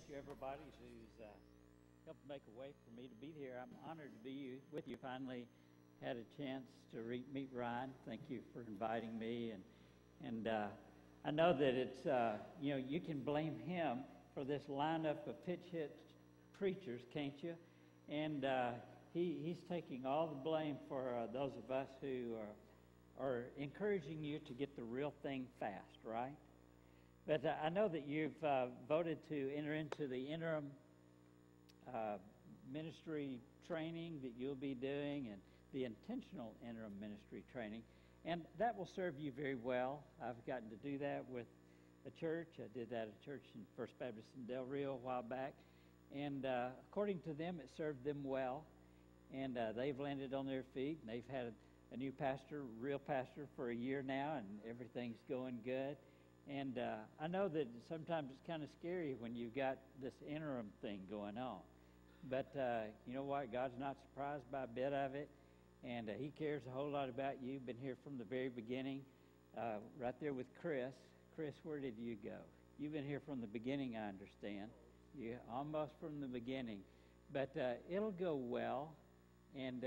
you, everybody, who's helped make a way for me to be here. I'm honored to be with you. Finally had a chance to meet Ryan. Thank you for inviting me. And I know that it's, you can blame him for this lineup of pitch-hit preachers, can't you? And he's taking all the blame for those of us who are encouraging you to get the real thing fast, right? But I know that you've voted to enter into the interim ministry training that you'll be doing and the intentional interim ministry training. And that will serve you very well. I've gotten to do that with a church. I did that at a church in First Baptist in Del Rio a while back. And according to them, it served them well. And they've landed on their feet. And they've had a new pastor, real pastor, for a year now. And everything's going good. And I know that sometimes it's kind of scary when you've got this interim thing going on. But you know what? God's not surprised by a bit of it. And he cares a whole lot about you. Been here from the very beginning, right there with Chris. Chris, where did you go? You've been here from the beginning, I understand. You almost from the beginning. But it'll go well. And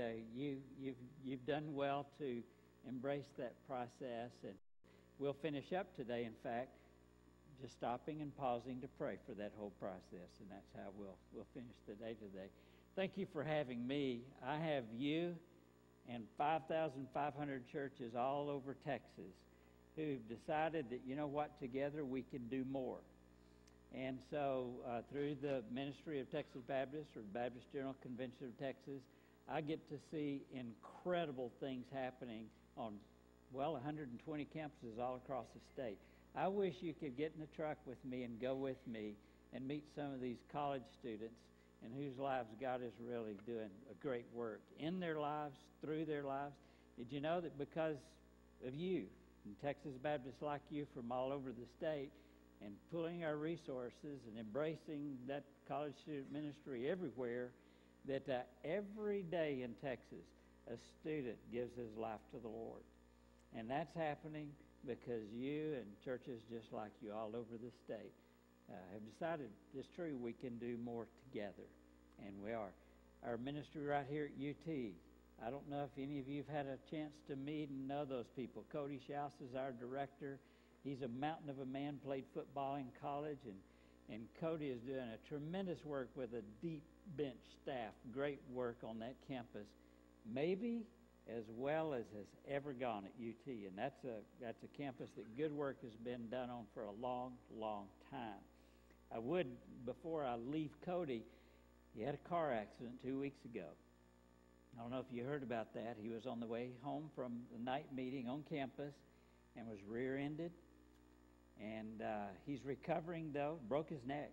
you've done well to embrace that process. And we'll finish up today, in fact, just stopping and pausing to pray for that whole process, and that's how we'll finish the day today. Thank you for having me. I have you and 5,500 churches all over Texas who've decided that, you know what, together we can do more. And so through the Ministry of Texas Baptist or Baptist General Convention of Texas, I get to see incredible things happening on 120 campuses all across the state. I wish you could get in the truck with me and go with me and meet some of these college students in whose lives God is really doing a great work in their lives, through their lives. Did you know that because of you, and Texas Baptists like you from all over the state, and pulling our resources and embracing that college student ministry everywhere, that every day in Texas, a student gives his life to the Lord. And that's happening because you and churches just like you all over the state have decided it's true we can do more together. And we are. Our ministry right here at UT, I don't know if any of you have had a chance to meet and know those people. Cody Schaus is our director. He's a mountain of a man, played football in college, and Cody is doing a tremendous work with a deep bench staff. Great work on that campus. Maybe as well as has ever gone at UT, and that's a campus that good work has been done on for a long, long time. I would, before I leave Cody, he had a car accident 2 weeks ago. I don't know if you heard about that. He was on the way home from the night meeting on campus and was rear-ended, and he's recovering, though, broke his neck,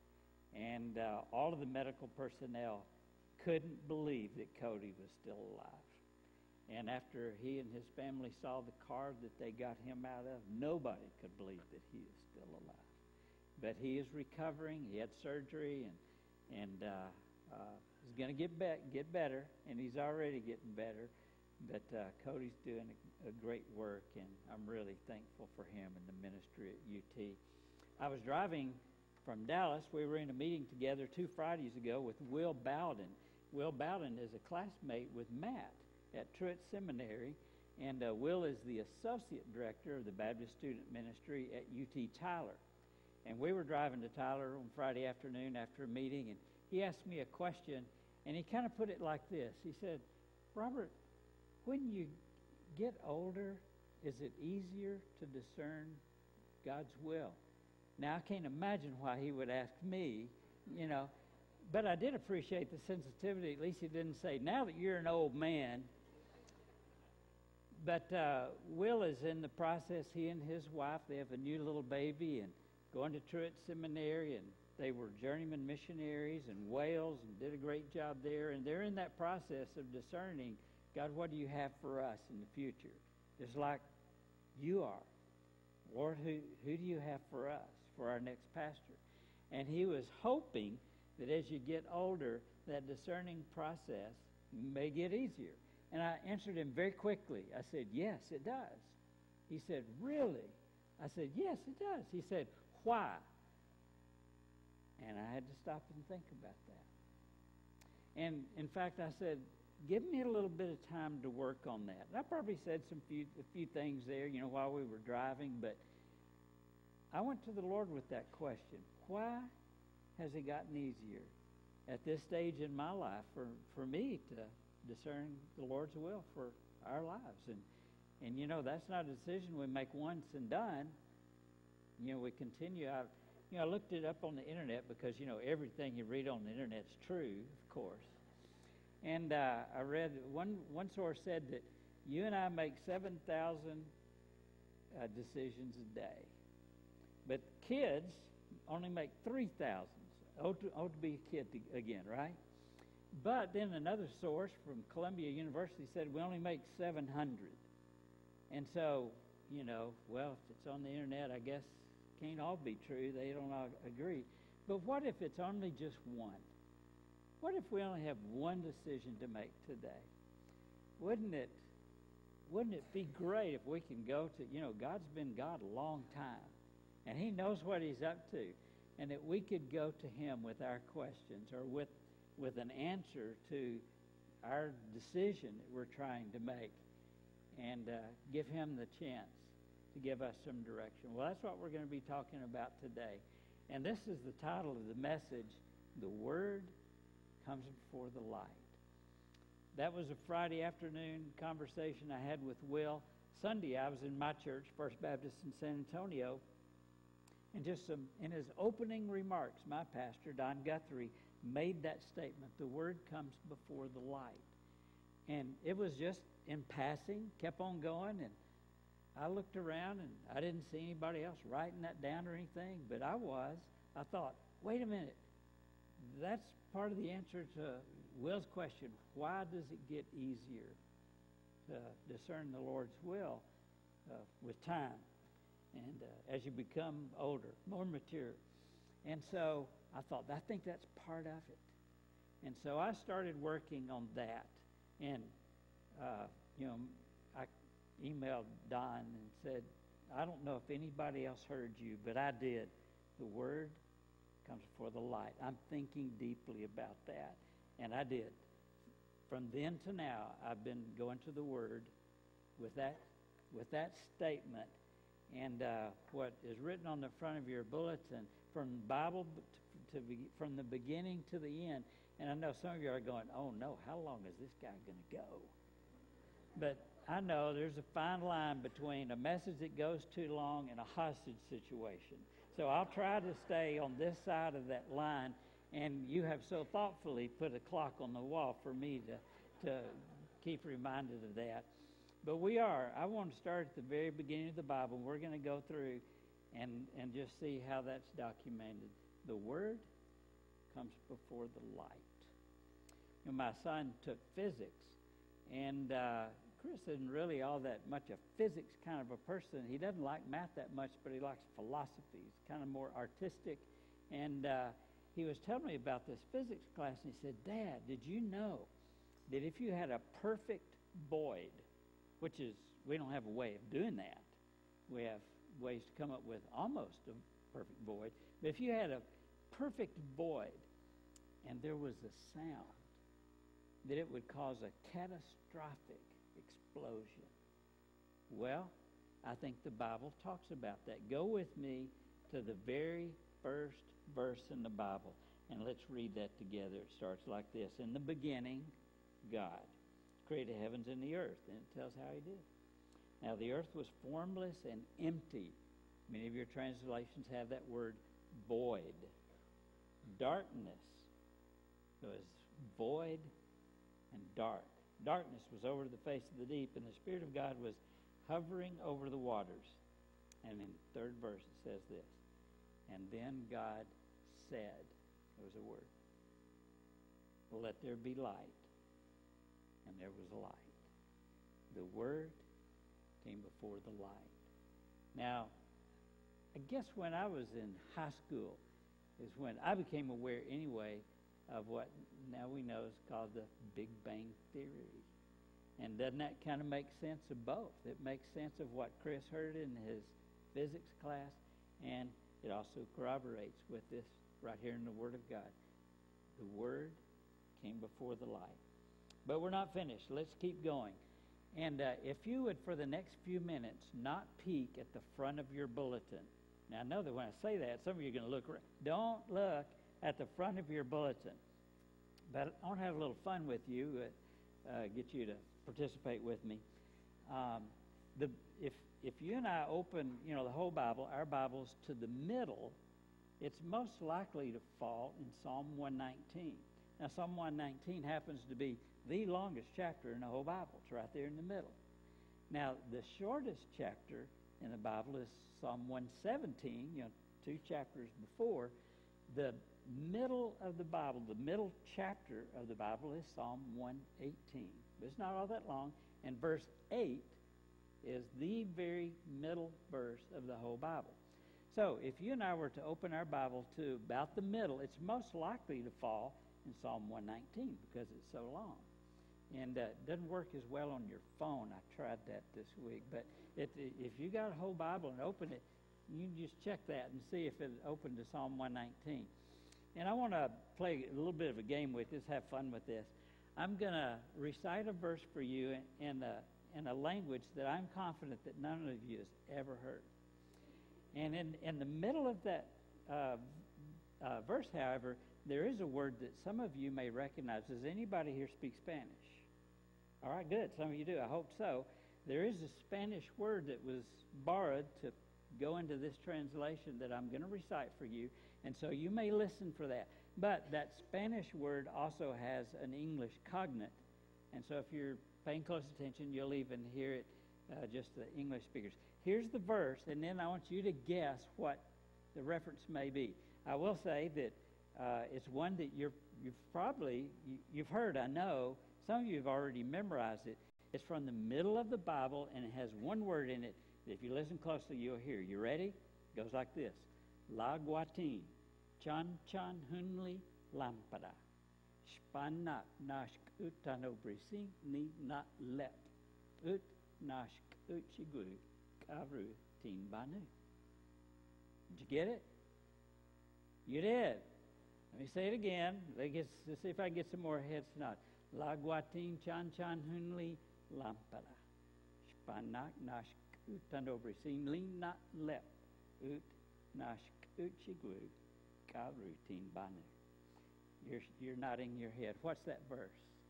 and all of the medical personnel couldn't believe that Cody was still alive. And after he and his family saw the car that they got him out of, nobody could believe that he is still alive. But he is recovering. He had surgery, and he's going to get better, and he's already getting better. But Cody's doing a great work, and I'm really thankful for him and the ministry at UT. I was driving from Dallas. We were in a meeting together 2 Fridays ago with Will Bowden. Will Bowden is a classmate with Matt at Truett Seminary, and Will is the associate director of the Baptist Student Ministry at UT Tyler. And we were driving to Tyler on Friday afternoon after a meeting, and he asked me a question, and he kind of put it like this. He said, Robert, when you get older, is it easier to discern God's will? Now, I can't imagine why he would ask me, but I did appreciate the sensitivity. At least he didn't say, now that you're an old man. But Will is in the process. He and his wife, they have a new little baby and going to Truett Seminary, and they were journeyman missionaries in Wales and did a great job there. And they're in that process of discerning, God, what do you have for us in the future? Just like you are. Lord, who do you have for us, for our next pastor? And he was hoping that as you get older, that discerning process may get easier. And I answered him very quickly. I said, yes, it does. He said, really? I said, yes, it does. He said, why? And I had to stop and think about that. And in fact, I said, give me a little bit of time to work on that. And I probably said a few things there, while we were driving, but I went to the Lord with that question. Why has it gotten easier at this stage in my life for me to discern the Lord's will for our lives? And that's not a decision we make once and done. We continue. I looked it up on the internet because, everything you read on the internet's true, of course. And I read one source said that you and I make 7,000 decisions a day. But kids only make 3,000. Oh, to be a kid again, right? But then another source from Columbia University said we only make 700. And so, well, if it's on the internet, I guess can't all be true. They don't all agree. But what if it's only just one? What if we only have one decision to make today? Wouldn't it be great if we can go to, God's been God a long time, and He knows what He's up to, and that we could go to Him with our questions or with an answer to our decision that we're trying to make, and give Him the chance to give us some direction. Well, that's what we're going to be talking about today. And this is the title of the message, The Word Comes Before the Light. That was a Friday afternoon conversation I had with Will. Sunday, I was in my church, First Baptist in San Antonio, and just in his opening remarks, my pastor, Don Guthrie, made that statement, the Word comes before the light. And it was just in passing, kept on going, and I looked around, and I didn't see anybody else writing that down or anything, but I thought, wait a minute, that's part of the answer to Will's question. Why does it get easier to discern the Lord's will with time and as you become older, more mature? And so I thought, I think that's part of it. And so I started working on that. And, I emailed Don and said, I don't know if anybody else heard you, but I did. The Word comes before the light. I'm thinking deeply about that. And I did. From then to now, I've been going to the Word with that statement. And what is written on the front of your bulletin, from the Bible from the beginning to the end. And I know some of you are going, oh no, how long is this guy going to go? But I know there's a fine line between a message that goes too long and a hostage situation. So I'll try to stay on this side of that line, and you have so thoughtfully put a clock on the wall for me to keep reminded of that. But I want to start at the very beginning of the Bible. We're going to go through and just see how that's documented. The Word comes before the light. My son took physics, and Chris isn't really all that much a physics kind of a person. He doesn't like math that much, but he likes philosophy. He's kind of more artistic. And he was telling me about this physics class, and he said, Dad, did you know that if you had a perfect void, which is, we don't have a way of doing that. We have ways to come up with almost a perfect void. But if you had a perfect void and there was a sound, that it would cause a catastrophic explosion. Well, I think the Bible talks about that. Go with me to the very first verse in the Bible, and let's read that together. It starts like this. In the beginning, God created the heavens and the earth, and it tells how He did. Now, the earth was formless and empty. Many of your translations have that word void. Darkness. It was void and dark. Darkness was over the face of the deep, and the Spirit of God was hovering over the waters. And in the third verse it says this, and then God said, there was a word, let there be light, and there was light. The Word came before the light. Now, I guess when I was in high school is when I became aware anyway of what now we know is called the Big Bang Theory. And doesn't that kind of make sense of both? It makes sense of what Chris heard in his physics class, and it also corroborates with this right here in the Word of God. The Word came before the light. But we're not finished. Let's keep going. And if you would, for the next few minutes, not peek at the front of your bulletin. Now, I know that when I say that, some of you are going to look around. Don't look at the front of your bulletin. But I want to have a little fun with you, get you to participate with me. If you and I open, the whole Bible, our Bibles, to the middle, it's most likely to fall in Psalm 119. Now, Psalm 119 happens to be the longest chapter in the whole Bible. It's right there in the middle. Now, the shortest chapter in the Bible is Psalm 117, 2 chapters before. The middle of the Bible, the middle chapter of the Bible is Psalm 118. But it's not all that long. And verse 8 is the very middle verse of the whole Bible. So if you and I were to open our Bible to about the middle, it's most likely to fall in Psalm 119 because it's so long. And it doesn't work as well on your phone. I tried that this week. But if you got a whole Bible and open it, you can just check that and see if it opened to Psalm 119. And I want to play a little bit of a game with this, have fun with this. I'm going to recite a verse for you in a language that I'm confident that none of you has ever heard. And in the middle of that verse, however, there is a word that some of you may recognize. Does anybody here speak Spanish? All right, good. Some of you do. I hope so. There is a Spanish word that was borrowed to go into this translation that I'm going to recite for you. And so you may listen for that. But that Spanish word also has an English cognate. And so if you're paying close attention, you'll even hear it, just the English speakers. Here's the verse, and then I want you to guess what the reference may be. I will say that it's one that you've heard, I know. Some of you have already memorized it. It's from the middle of the Bible, and it has one word in it that if you listen closely, you'll hear. You ready? It goes like this. La guatin, chan chan hunli lampada, spanak nashk utanobrisin ni not lep, ut nashk utchigulu kavru tin banu. Did you get it? You did. Let me say it again. Let's see if I can get some more heads nods. La guatin chan chan hunli lampada, spanak nashk utanobrisin ni not lep, ut nashk utchigulu kavru tin banu. You're nodding your head. What's that verse?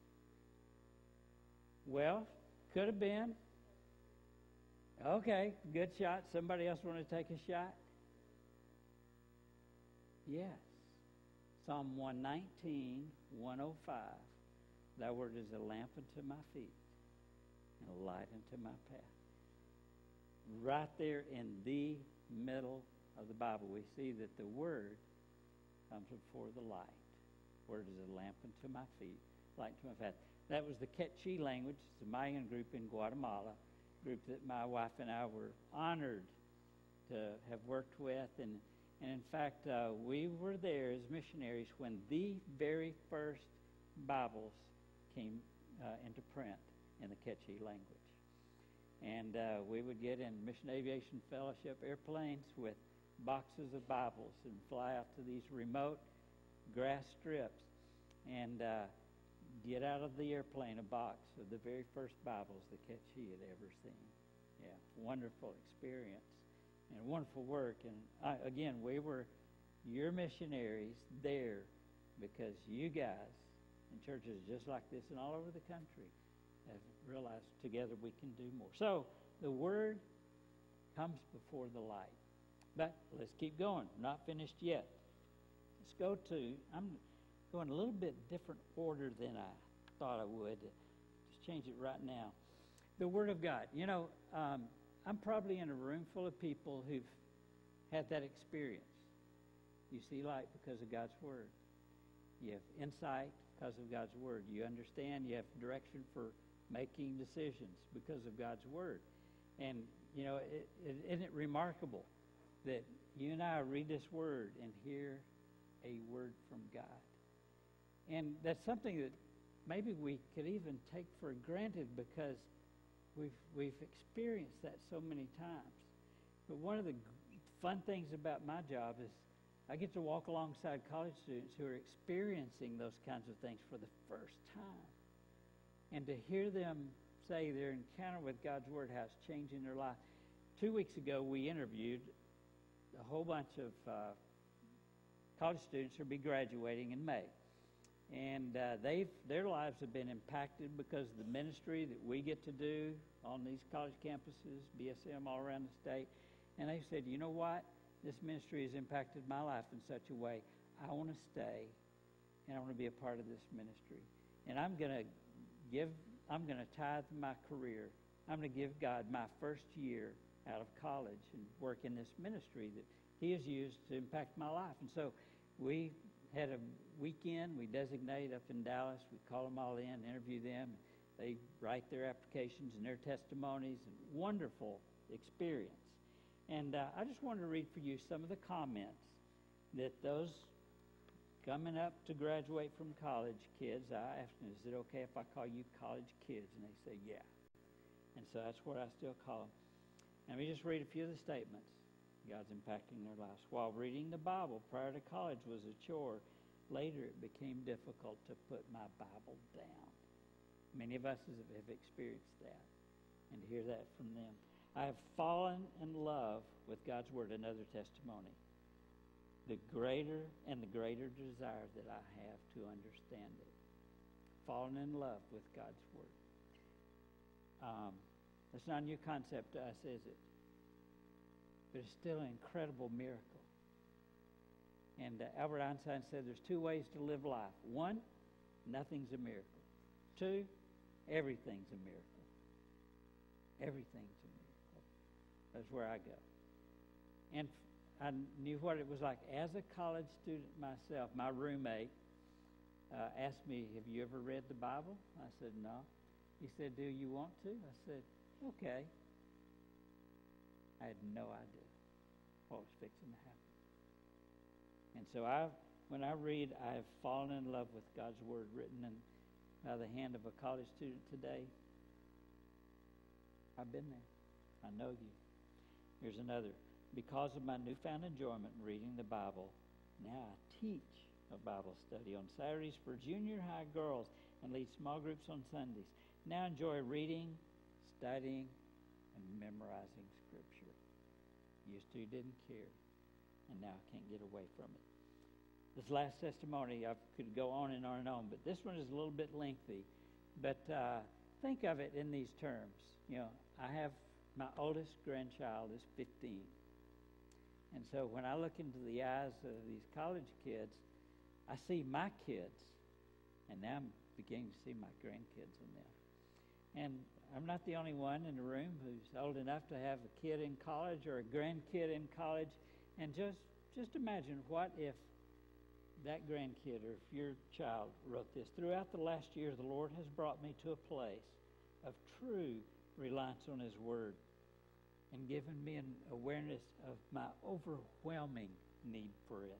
Well, could have been. Okay, good shot. Somebody else want to take a shot? Yes. Psalm 119, 105. Thy word is a lamp unto my feet and a light unto my path. Right there in the middle of the Bible, we see that the word comes before the light. Word is a lamp unto my feet, light unto my path. That was the Quechua language. It's a Mayan group in Guatemala, a group that my wife and I were honored to have worked with. And in fact, we were there as missionaries when the very first Bibles came into print in the Quechua language. And we would get in Mission Aviation Fellowship airplanes with boxes of Bibles and fly out to these remote grass strips and get out of the airplane a box of the very first Bibles that Quechua had ever seen. Yeah, wonderful experience and wonderful work. And again, we were your missionaries there because you guys in churches just like this and all over the country have realized together we can do more. So the Word comes before the light. But let's keep going. We're not finished yet. Let's go to, I'm going a little bit different order than I thought I would. Just change it right now. The Word of God. I'm probably in a room full of people who've had that experience. You see light because of God's Word. You have insight because of God's Word. You understand. You have direction for making decisions because of God's Word. And, isn't it remarkable that you and I read this Word and hear a word from God? And that's something that maybe we could even take for granted because we've experienced that so many times. But one of the fun things about my job is I get to walk alongside college students who are experiencing those kinds of things for the first time. And to hear them say their encounter with God's Word, how it's changing their life. 2 weeks ago, we interviewed a whole bunch of college students who will be graduating in May. And their lives have been impacted because of the ministry that we get to do on these college campuses, BSM all around the state. And they said, you know what? This ministry has impacted my life in such a way. I want to stay, and I want to be a part of this ministry. And I'm going to tithe my career. I'm going to give God my first year out of college and work in this ministry that He has used to impact my life. And so we had a weekend. We designate up in Dallas. We call them all in, interview them. They write their applications and their testimonies. And wonderful experience. And I just wanted to read for you some of the comments that those coming up to graduate from college kids, I asked them, is it okay if I call you college kids? And they say, yeah. And so that's what I still call them. Let me just read a few of the statements. God's impacting their lives. While reading the Bible prior to college was a chore, later it became difficult to put my Bible down. Many of us have experienced that. And to hear that from them. I have fallen in love with God's Word, another testimony. The greater desire that I have to understand it. Fallen in love with God's Word. That's not a new concept to us, is it? But it's still an incredible miracle. And Albert Einstein said there's two ways to live life. One, nothing's a miracle. Two, everything's a miracle. Everything's a miracle. That's where I go. And I knew what it was like. As a college student myself, my roommate asked me, have you ever read the Bible? I said, no. He said, do you want to? I said, okay. I had no idea what was fixing to happen. And so when I read, I have fallen in love with God's Word written by the hand of a college student today. I've been there. I know you. Here's another. Because of my newfound enjoyment in reading the Bible, now I teach a Bible study on Saturdays for junior high girls and lead small groups on Sundays. Now I enjoy reading, studying, and memorizing Scripture. Used to didn't care, and now I can't get away from it. This last testimony, I could go on and on and on, but this one is a little bit lengthy. But think of it in these terms. You know, I have my oldest grandchild is 15. And so when I look into the eyes of these college kids, I see my kids, and now I'm beginning to see my grandkids in them. And I'm not the only one in the room who's old enough to have a kid in college or a grandkid in college. And just imagine, what if that grandkid or if your child wrote this? Throughout the last year, the Lord has brought me to a place of true reliance on His Word and given me an awareness of my overwhelming need for it.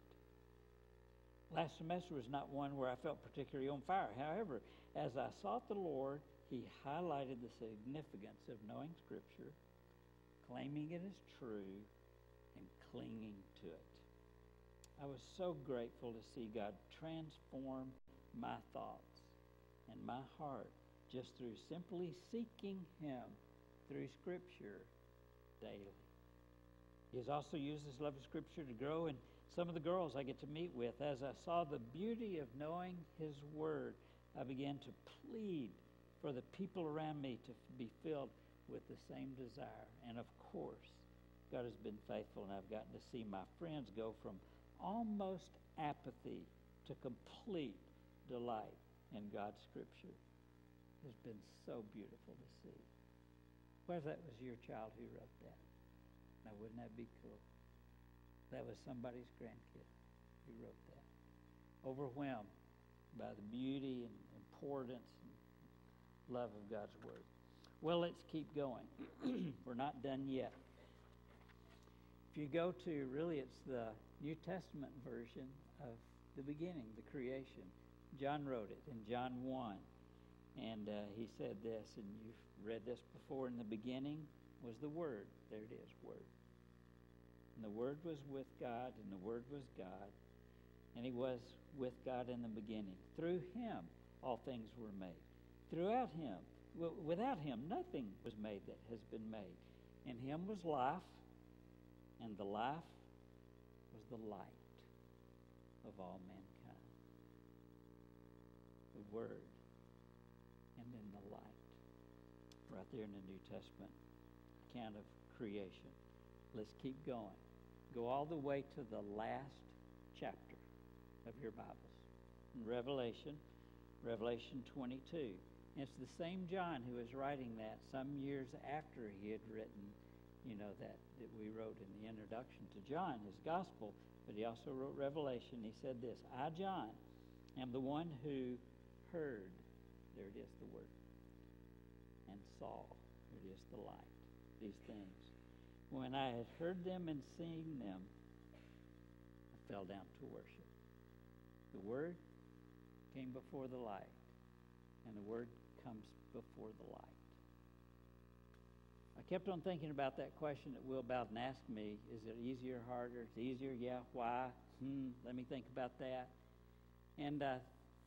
Last semester was not one where I felt particularly on fire. However, as I sought the Lord, He highlighted the significance of knowing Scripture, claiming it as true, and clinging to it. I was so grateful to see God transform my thoughts and my heart just through simply seeking Him through Scripture daily. He has also used this love of Scripture to grow in some of the girls I get to meet with. As I saw the beauty of knowing His Word, I began to plead for the people around me to be filled with the same desire. And of course, God has been faithful, and I've gotten to see my friends go from almost apathy to complete delight in God's Scripture. It's been so beautiful to see. What if that was your child who wrote that? Now, wouldn't that be cool? That was somebody's grandkid who wrote that. Overwhelmed by the beauty and importance and love of God's Word. Well, let's keep going. We're not done yet. If you go to, really, it's the New Testament version of the beginning, the creation. John wrote it in John 1. And he said this, and you've read this before. In the beginning was the Word. There it is, Word. And the Word was with God, and the Word was God. And he was with God in the beginning. Through him, all things were made. Without him, nothing was made that has been made. In him was life, and the life was the light of all mankind. The Word, and then the light. Right there in the New Testament account of creation. Let's keep going. Go all the way to the last chapter of your Bibles. In Revelation 22. And it's the same John who was writing that some years after he had written, that we wrote in the introduction to John, his gospel, but he also wrote Revelation. He said this, I, John, am the one who heard, there it is, the word, and saw, there it is, the light, these things. When I had heard them and seen them, I fell down to worship. The Word came before the light, and the Word comes before the light. I kept on thinking about that question that Will Bowden asked me. Is it easier or harder? It's easier, yeah. Why? Let me think about that. And I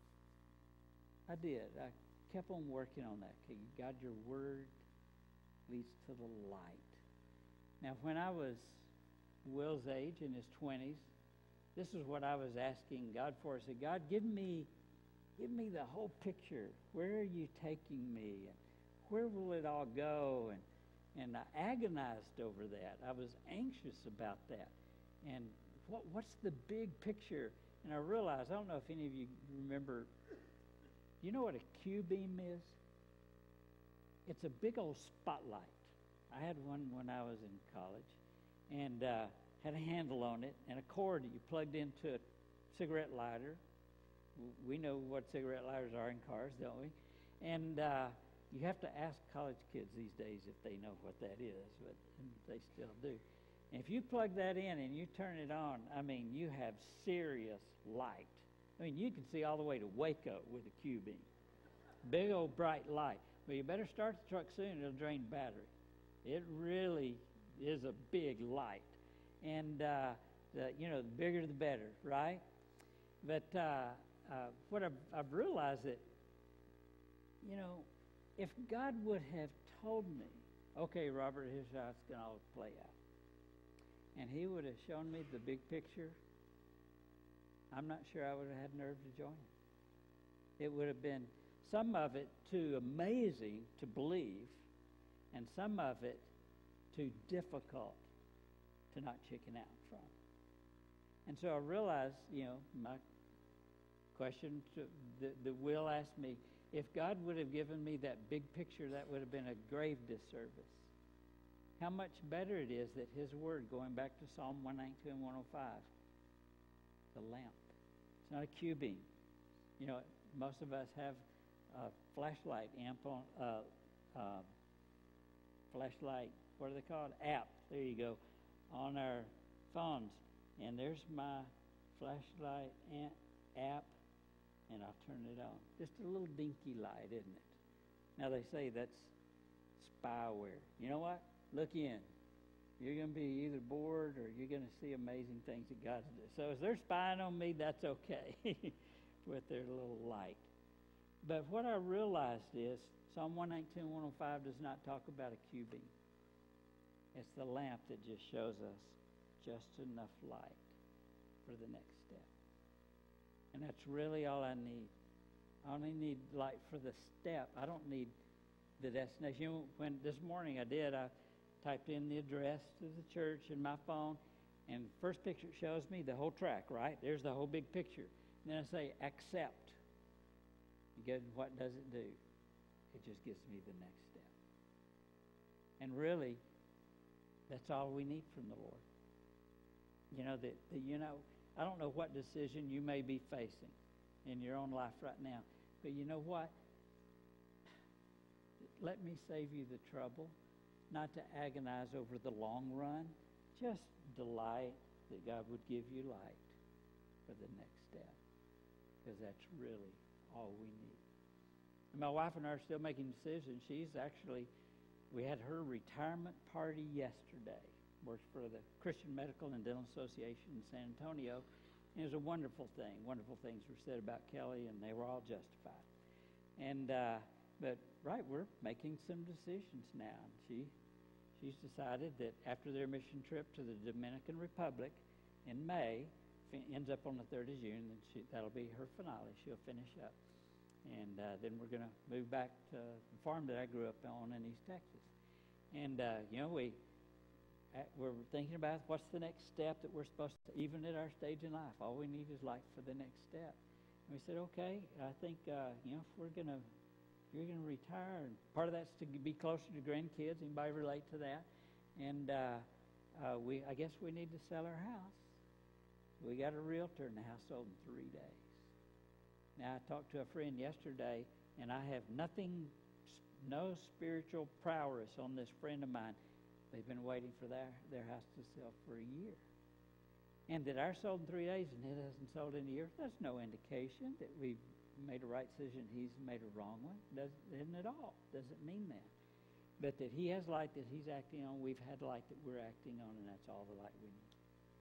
did. I kept on working on that. Okay, God, your Word leads to the light. Now, when I was Will's age, in his 20s, this is what I was asking God for. I said, God, give me the whole picture. Where are you taking me? And where will it all go? And I agonized over that. I was anxious about that. And what's the big picture? And I realized, I don't know if any of you remember, do you know what a Q-beam is? It's a big old spotlight. I had one when I was in college, and had a handle on it and a cord that you plugged into a cigarette lighter. We know what cigarette lighters are in cars, don't we? And you have to ask college kids these days if they know what that is, but they still do. And if you plug that in and you turn it on, I mean, you have serious light. I mean, you can see all the way to Waco with a Q-beam. Big old bright light. Well, you better start the truck soon. It'll drain battery. It really is a big light. And, the bigger the better, right? But what I've realized that, if God would have told me, okay, Robert, here's how it's going to all play out, and he would have shown me the big picture, I'm not sure I would have had nerve to join it. It would have been some of it too amazing to believe, and some of it too difficult to not chicken out from. And so I realized, my question that Will asked me, if God would have given me that big picture, that would have been a grave disservice. How much better it is that his word, going back to Psalm 119 and 105, the lamp. It's not a Q-beam. Most of us have a flashlight flashlight, what are they called? App. There you go. On our phones. And there's my flashlight app, and I'll turn it on. Just a little dinky light, isn't it? Now they say that's spyware. You know what? Look in. You're going to be either bored or you're going to see amazing things that God's doing. So if they're spying on me, that's okay with their little light. But what I realized is Psalm 119, 105 does not talk about a Q-beam. It's the lamp that just shows us just enough light for the next step. And that's really all I need. I only need light for the step. I don't need the destination. When this morning I typed in the address to the church in my phone, and the first picture shows me the whole track, right? There's the whole big picture. And then I say, accept. Again, what does it do? It just gives me the next step. And really, that's all we need from the Lord. I don't know what decision you may be facing in your own life right now, but you know what? Let me save you the trouble, not to agonize over the long run. Just delight that God would give you light for the next step, because that's really all we need. And my wife and I are still making decisions. We had her retirement party yesterday. works for the Christian Medical and Dental Association in San Antonio. And it was a wonderful thing. Wonderful things were said about Kelly, and they were all justified. And but we're making some decisions now. She's decided that after their mission trip to the Dominican Republic in May, ends up on the 3rd of June, and that'll be her finale. She'll finish up. And then we're going to move back to the farm that I grew up on in East Texas. And, we're thinking about what's the next step that we're supposed to, even at our stage in life, all we need is life for the next step. And we said, okay, I think, if you're going to retire, and part of that's to be closer to grandkids. Anybody relate to that? And I guess we need to sell our house. We got a realtor, and the house sold in 3 days. Now, I talked to a friend yesterday, and I have no spiritual prowess on this friend of mine. They've been waiting for their house to sell for a year. And that ours sold in 3 days and it hasn't sold in a year, that's no indication that we've made a right decision, he's made a wrong one. Isn't at all. Doesn't mean that. But that he has light that he's acting on, we've had light that we're acting on, and that's all the light we need.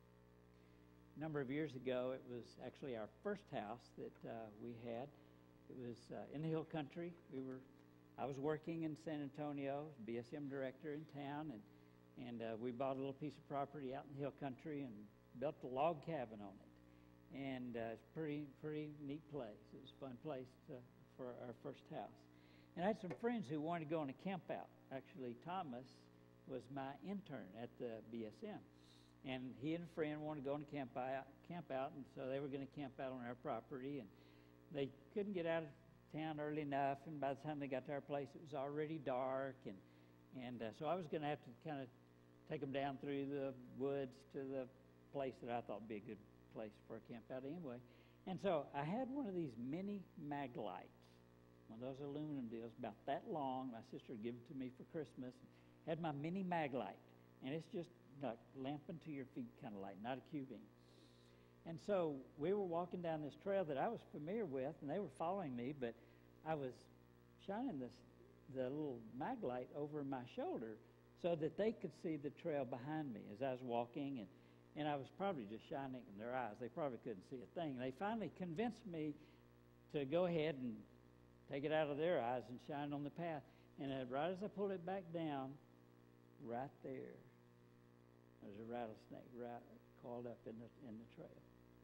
A number of years ago, it was actually our first house that we had. It was in the hill country. I was working in San Antonio, BSM director in town, and we bought a little piece of property out in the hill country and built a log cabin on it. And it's a pretty neat place. It was a fun place for our first house. And I had some friends who wanted to go on a camp out. Actually, Thomas was my intern at the BSM. And he and a friend wanted to go on a camp out, and so they were going to camp out on our property. And they couldn't get out of town early enough, and by the time they got to our place, it was already dark. And so I was going to have to kind of take them down through the woods to the place that I thought would be a good place for a camp out anyway. And so I had one of these mini mag lights, one of those aluminum deals about that long. My sister gave it to me for Christmas. Had my mini mag light, and it's just like lamping to your feet kind of light, not a cubing. And so we were walking down this trail that I was familiar with, and they were following me, but I was shining the little mag light over my shoulder so that they could see the trail behind me as I was walking, and I was probably just shining in their eyes. They probably couldn't see a thing. They finally convinced me to go ahead and take it out of their eyes and shine on the path. And right as I pulled it back down, right there, there's a rattlesnake right coiled up in the trail.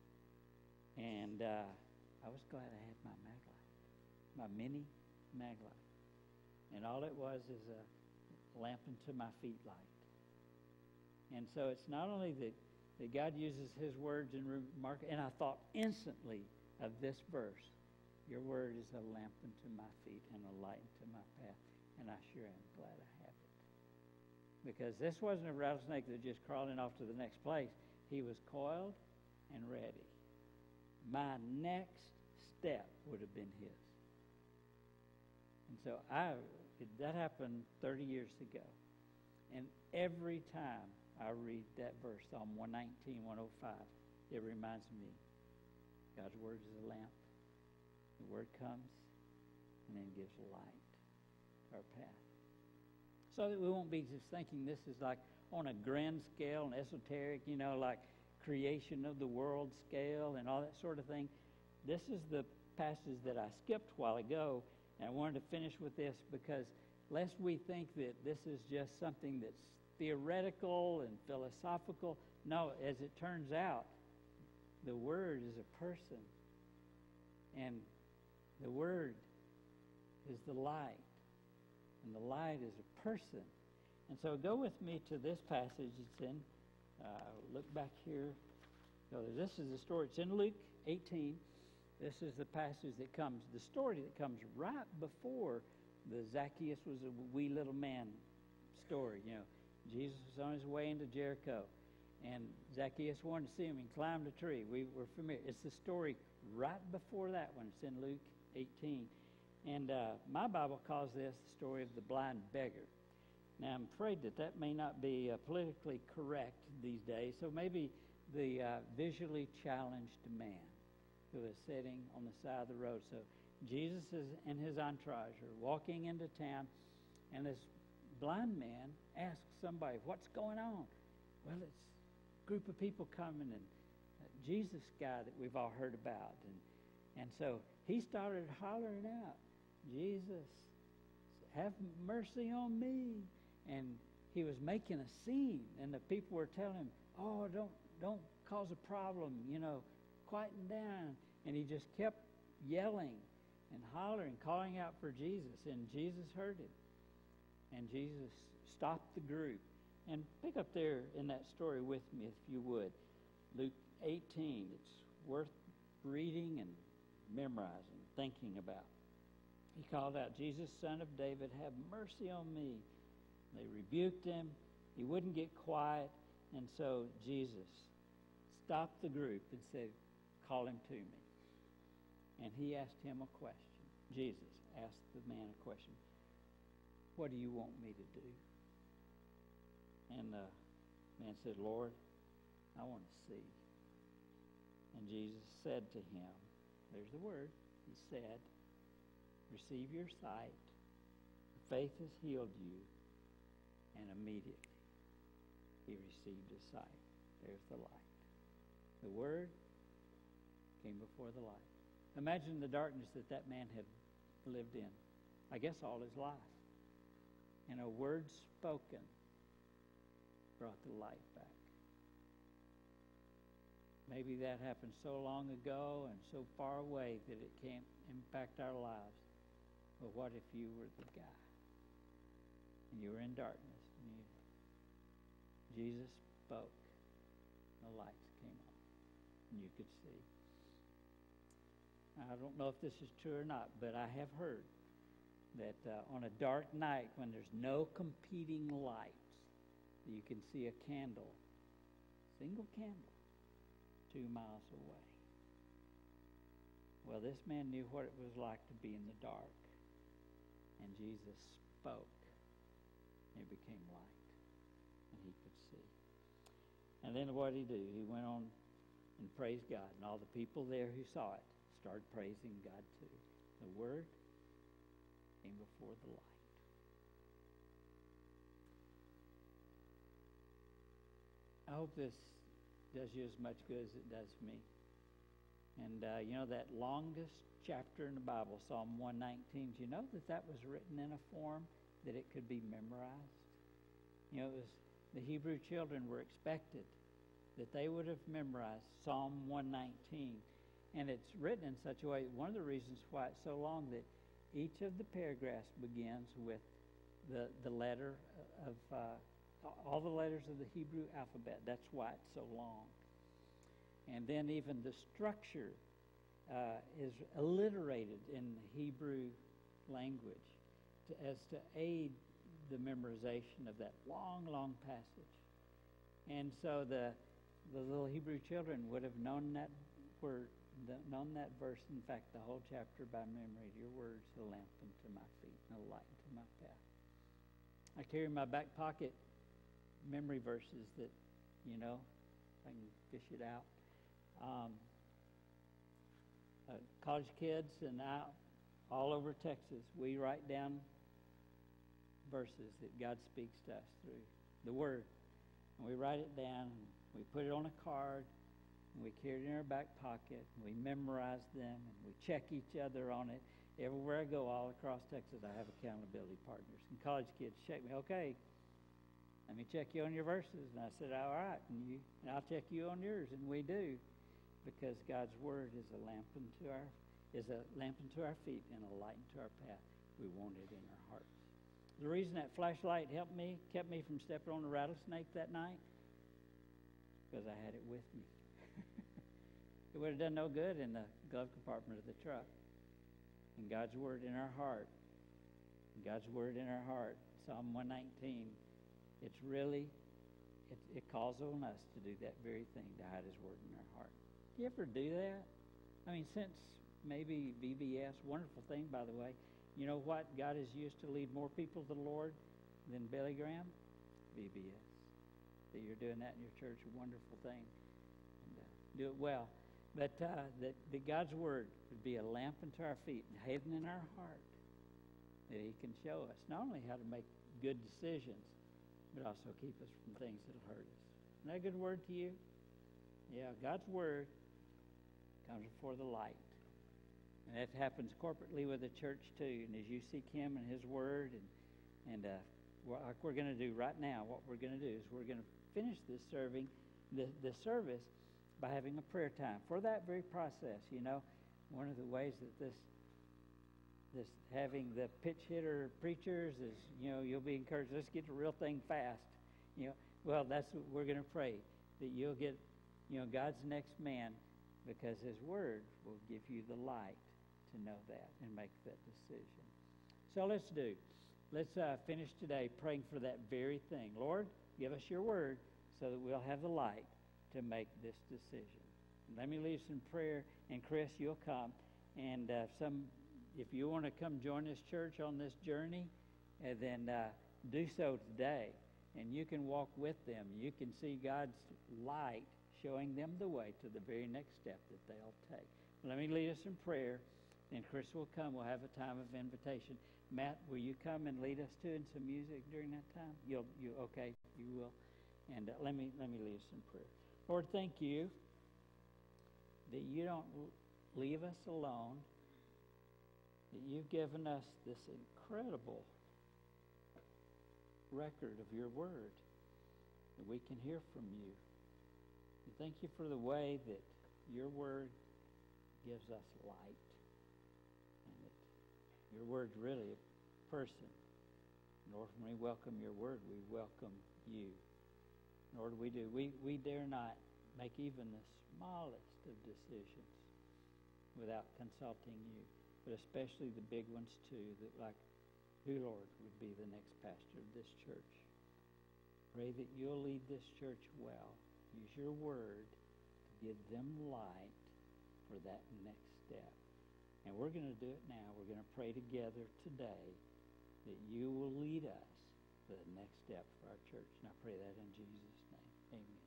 And I was glad I had my mag light, my mini mag light. And all it was is a lamp unto my feet light. And so it's not only that God uses his words in remark, and I thought instantly of this verse, your word is a lamp unto my feet and a light unto my path. And I sure am glad I have it. Because this wasn't a rattlesnake that was just crawling off to the next place. He was coiled and ready. My next step would have been his. And so that happened 30 years ago. And every time I read that verse, Psalm 119, 105, it reminds me, God's word is a lamp. The word comes and then gives light to our path. So that we won't be just thinking this is like on a grand scale and esoteric, like creation of the world scale and all that sort of thing. This is the passage that I skipped a while ago, and I wanted to finish with this because lest we think that this is just something that's theoretical and philosophical. No, as it turns out, the Word is a person, and the Word is the light, and the light is a person. And so go with me to this passage. It's in, look back here. So this is the story. It's in Luke 18. This is the passage that comes, the story that comes right before the Zacchaeus was a wee little man story. Jesus was on his way into Jericho, and Zacchaeus wanted to see him and climbed a tree. We're familiar. It's the story right before that one. It's in Luke 18. And my Bible calls this the story of the blind beggar. Now, I'm afraid that may not be politically correct these days, so maybe the visually challenged man who is sitting on the side of the road. So Jesus and his entourage are walking into town, and this blind man asks somebody, what's going on? Well, it's a group of people coming, and Jesus guy that we've all heard about. And so he started hollering out, Jesus, have mercy on me. And he was making a scene, and the people were telling him, oh, don't cause a problem, quieten down. And he just kept yelling and hollering, calling out for Jesus, and Jesus heard him. And Jesus stopped the group. And pick up there in that story with me, if you would. Luke 18. It's worth reading and memorizing, thinking about. He called out, Jesus, Son of David, have mercy on me. They rebuked him. He wouldn't get quiet. And so Jesus stopped the group and said, call him to me. And he asked him a question. Jesus asked the man a question. What do you want me to do? And the man said, Lord, I want to see. And Jesus said to him, there's the word, he said, receive your sight. Faith has healed you. And immediately he received his sight. There's the light. The word came before the light. Imagine the darkness that man had lived in, I guess all his life. And a word spoken brought the light back. Maybe that happened so long ago and so far away that it can't impact our lives. But what if you were the guy and you were in darkness and Jesus spoke, the lights came on and you could see. I don't know if this is true or not, but I have heard that on a dark night when there's no competing lights, you can see a candle, single candle, 2 miles away. Well, this man knew what it was like to be in the dark. And Jesus spoke. It became light. And he could see. And then what did he do? He went on and praised God. And all the people there who saw it started praising God too. The word came before the light. I hope this does you as much good as it does me. And that longest chapter in the Bible, Psalm 119, do you know that was written in a form that it could be memorized? It was the Hebrew children were expected that they would have memorized Psalm 119. And it's written in such a way, one of the reasons why it's so long, that each of the paragraphs begins with the letter of all the letters of the Hebrew alphabet. That's why it's so long. And then even the structure is alliterated in the Hebrew language as to aid the memorization of that long, long passage. And so the little Hebrew children would have known that word, known that verse, in fact, the whole chapter by memory. Your words, a lamp unto my feet and a light unto my path. I carry in my back pocket memory verses that, I can fish it out. College kids and out all over Texas, we write down verses that God speaks to us through the Word. And we write it down, and we put it on a card, and we carry it in our back pocket, and we memorize them, and we check each other on it. Everywhere I go all across Texas, I have accountability partners. And college kids check me, okay, let me check you on your verses. And I said, all right, and I'll check you on yours, and we do. Because God's word is a lamp unto our feet and a light unto our path. We want it in our hearts. The reason that flashlight kept me from stepping on a rattlesnake that night, because I had it with me. It would have done no good in the glove compartment of the truck. And God's word in our heart. God's word in our heart. Psalm 119. It calls on us to do that very thing, to hide his word in our heart. Do you ever do that? I mean, since maybe VBS, wonderful thing, by the way. You know what God has used to lead more people to the Lord than Billy Graham? VBS. That you're doing that in your church, a wonderful thing. And, do it well. But that God's word would be a lamp unto our feet and hidden in our heart. That he can show us not only how to make good decisions, but also keep us from things that will hurt us. Isn't that a good word to you? Yeah, God's word comes before the light. And that happens corporately with the church too. And as you seek Him and His word, and like we're going to do right now, what we're going to do is we're going to finish this service by having a prayer time for that very process. You know, one of the ways that this having the pitch hitter preachers is, you know, you'll be encouraged. Let's get the real thing fast. You know, well, that's what we're going to pray, that you'll get, you know, God's next man, because His word will give you the light to know that and make that decision. So let's finish today praying for that very thing. Lord, give us your word so that we'll have the light to make this decision. Let me leave some prayer, and Chris, you'll come. And if you want to come join this church on this journey, then do so today. And you can walk with them. You can see God's light showing them the way to the very next step that they'll take. Let me lead us in prayer, and Chris will come. We'll have a time of invitation. Matt, will you come and lead us too in some music during that time? Okay, you will. And let me lead us in prayer. Lord, thank you that you don't leave us alone, that you've given us this incredible record of your word, that we can hear from you. And thank you for the way that your word gives us light, and that your word's really a person. Lord, when we welcome your word, we welcome you. Lord, we do. We dare not make even the smallest of decisions without consulting you, but especially the big ones too, that like who, Lord, would be the next pastor of this church. Pray that you'll lead this church well. Use your word to give them light for that next step. And we're going to do it now. We're going to pray together today that you will lead us to the next step for our church. And I pray that in Jesus' name. Amen.